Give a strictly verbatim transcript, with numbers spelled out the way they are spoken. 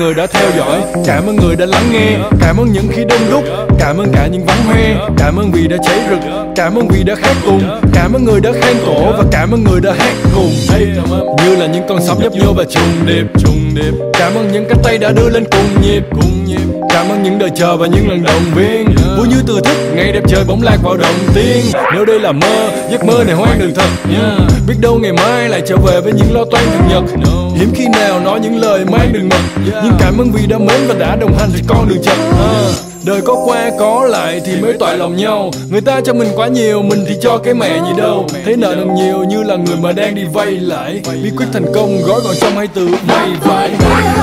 người đã theo dõi, cảm ơn người đã lắng nghe, cảm ơn những khi đông đúc, cảm ơn cả những vắng hoe, cảm ơn vì đã cháy rực, cảm ơn vì đã khát cùng, cảm ơn người đã khen cổ và cảm ơn người đã hát cùng. Như là những con sóng nhấp nhô và trùng điệp, trùng điệp. Cảm ơn những cánh tay đã đưa lên cùng nhịp, cùng nhịp. Cảm ơn những đời chờ và những lần động viên, vui như từ thức ngày đẹp trời bỗng lạc vào đồng tiên. Nếu đây là mơ, giấc mơ này hoang đường thật, yeah. Biết đâu ngày mai lại trở về với những lo toan thường nhật. Hiếm khi nào nói những lời mang đường mật, nhưng cảm ơn vì đã mến và đã đồng hành trên con đường chật. uh. Đời có qua có lại thì mới toại lòng nhau. Người ta cho mình quá nhiều, mình thì cho cái mẹ gì đâu. Thấy nợ nần nhiều như là người mà đang đi vay lại. Bí quyết thành công gói còn trong hai từ vay vãi.